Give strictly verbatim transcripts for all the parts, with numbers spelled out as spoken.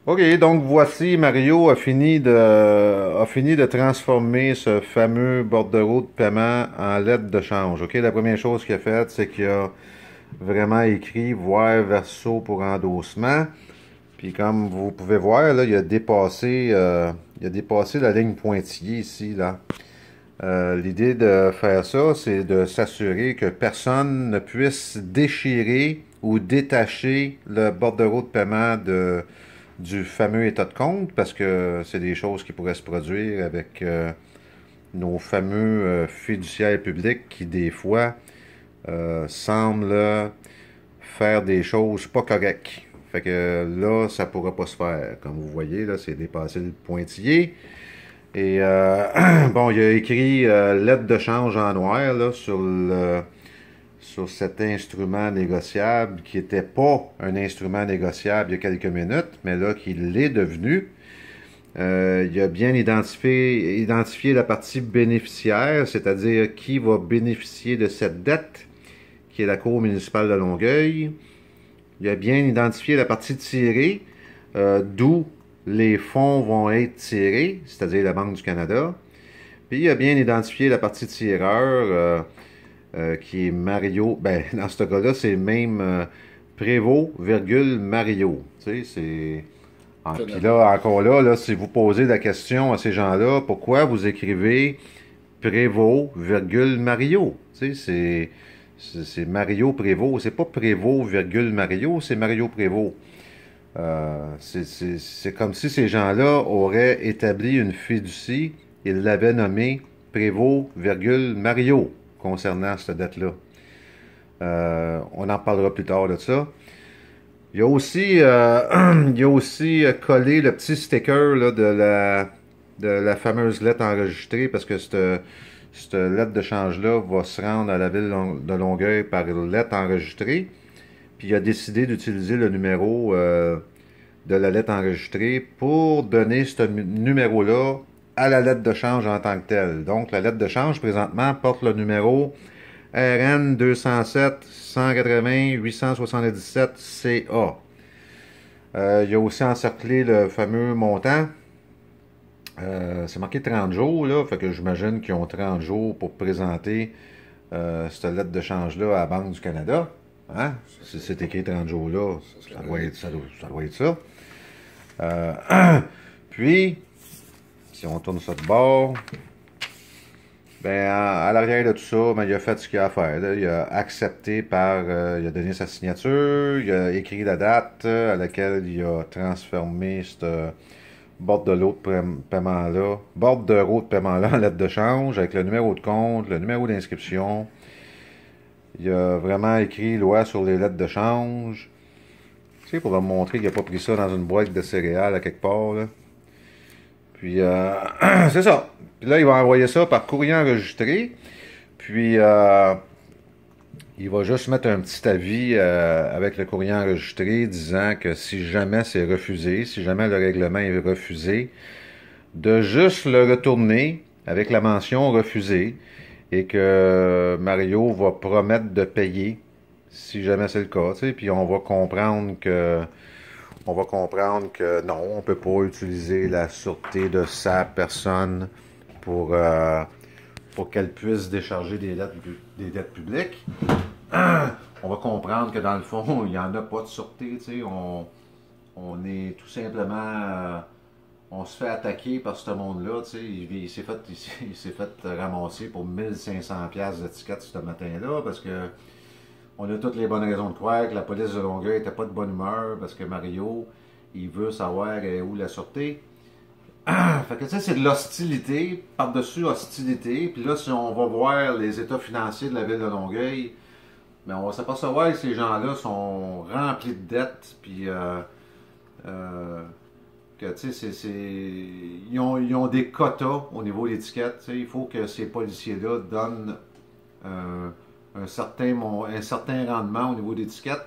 OK, donc voici, Mario a fini de, a fini de transformer ce fameux bordereau de paiement en lettre de change. OK, la première chose qu'il a faite, c'est qu'il a vraiment écrit voir verso pour endossement. Puis comme vous pouvez voir, là, il a dépassé, euh, il a dépassé la ligne pointillée ici, là. Euh, l'idée de faire ça, c'est de s'assurer que personne ne puisse déchirer ou détacher le bordereau de paiement de, du fameux état de compte, parce que c'est des choses qui pourraient se produire avec euh, nos fameux euh, fiduciaires publics qui, des fois, euh, semblent faire des choses pas correctes. Fait que là, ça pourra pas se faire. Comme vous voyez, là, c'est dépassé le pointillé. Et euh, bon, il a écrit euh, lettre de change en noir là, sur, le, sur cet instrument négociable qui n'était pas un instrument négociable il y a quelques minutes, mais là qui l'est devenu. Euh, il a bien identifié, identifié la partie bénéficiaire, c'est-à-dire qui va bénéficier de cette dette, qui est la Cour municipale de Longueuil. Il a bien identifié la partie tirée, euh, d'où les fonds vont être tirés, c'est-à-dire la Banque du Canada. Puis il a bien identifié la partie tireur, euh, euh, qui est Mario. Ben, dans ce cas-là, c'est même euh, Prévost, virgule, Mario. Tu sais, c'est. Ah, puis là, encore là, là, si vous posez la question à ces gens-là, pourquoi vous écrivez Prévost, virgule, Mario? Tu sais, c'est. C'est Mario Prévost. C'est pas Prévost, virgule, Mario, c'est Mario Prévost. Euh, c'est comme si ces gens-là auraient établi une fiducie, ils l'avaient nommé Prévost, virgule, Mario, concernant cette dette-là. Euh, on en parlera plus tard de ça. Il y a aussi, euh, il y a aussi collé le petit sticker là, de, la, de la fameuse lettre enregistrée, parce que cette, cette lettre de change-là va se rendre à la ville de Longueuil par lettre enregistrée. Puis il a décidé d'utiliser le numéro euh, de la lettre enregistrée pour donner ce numéro-là à la lettre de change en tant que telle. Donc, la lettre de change, présentement, porte le numéro R N deux cent sept cent quatre-vingts huit cent soixante-dix-sept C A. Euh, il a aussi encerclé le fameux montant. Euh, c'est marqué trente jours, là, fait que j'imagine qu'ils ont trente jours pour présenter euh, cette lettre de change-là à la Banque du Canada. Hein? Si c'est écrit trente jours là, ça doit être ça. Doit, ça, doit être ça. Euh, puis, si on tourne ça de bord, ben, à, à l'arrière de tout ça, ben, il a fait ce qu'il a à faire. Là. Il a accepté par... Euh, il a donné sa signature, il a écrit la date à laquelle il a transformé cette bordereau de paiement-là, bordereau de paiement-là en lettre de change, avec le numéro de compte, le numéro d'inscription. Il a vraiment écrit loi sur les lettres de change. Tu sais, pour leur montrer qu'il n'a pas pris ça dans une boîte de céréales à quelque part, là. Puis, euh, c'est ça. Puis là, il va envoyer ça par courrier enregistré. Puis, euh, il va juste mettre un petit avis euh, avec le courrier enregistré disant que si jamais c'est refusé, si jamais le règlement est refusé, de juste le retourner avec la mention refusé et que Mario va promettre de payer si jamais c'est le cas. Tu sais, puis on va comprendre que on va comprendre que non, on ne peut pas utiliser la sûreté de sa personne pour, euh, pour qu'elle puisse décharger des dettes, des dettes publiques. On va comprendre que dans le fond, il n'y en a pas de sûreté. Tu sais, on, on est tout simplement... Euh, on se fait attaquer par ce monde-là. Tu sais, il, il s'est fait, il, il s'est fait ramasser pour mille cinq cents dollars d'étiquette ce matin-là parce que on a toutes les bonnes raisons de croire que la police de Longueuil n'était pas de bonne humeur parce que Mario, il veut savoir où la sûreté. Fait que tu sais, c'est de l'hostilité, par-dessus hostilité. Puis là, si on va voir les états financiers de la ville de Longueuil, ben on va s'apercevoir que ces gens-là sont remplis de dettes. Puis, euh, euh, que tu sais, c'est, ils, ont, ils ont des quotas au niveau de l'étiquette. Tu sais, il faut que ces policiers-là donnent euh, un certain, un certain rendement au niveau d'étiquette.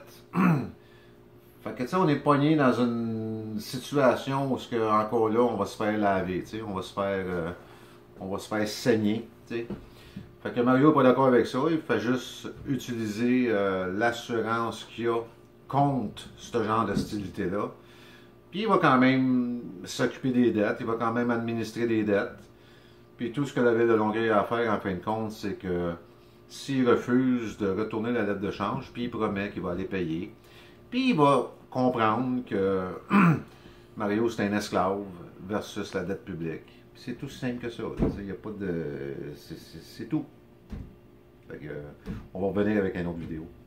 Fait que tu sais, on est pogné dans une situation où, que, encore là, on va se faire laver, tu sais, on va se faire, euh, on va se faire saigner, tu sais. Fait que Mario n'est pas d'accord avec ça, il fait juste utiliser euh, l'assurance qu'il y a contre ce genre d'hostilité-là. Puis il va quand même s'occuper des dettes, il va quand même administrer des dettes. Puis tout ce que la ville de Longueuil a à faire, en fin de compte, c'est que s'il refuse de retourner la lettre de change, puis il promet qu'il va aller payer, puis il va comprendre que Mario, c'est un esclave versus la dette publique. C'est tout simple que ça. Il n'y a pas de. C'est tout. Fait que, on va revenir avec une autre vidéo.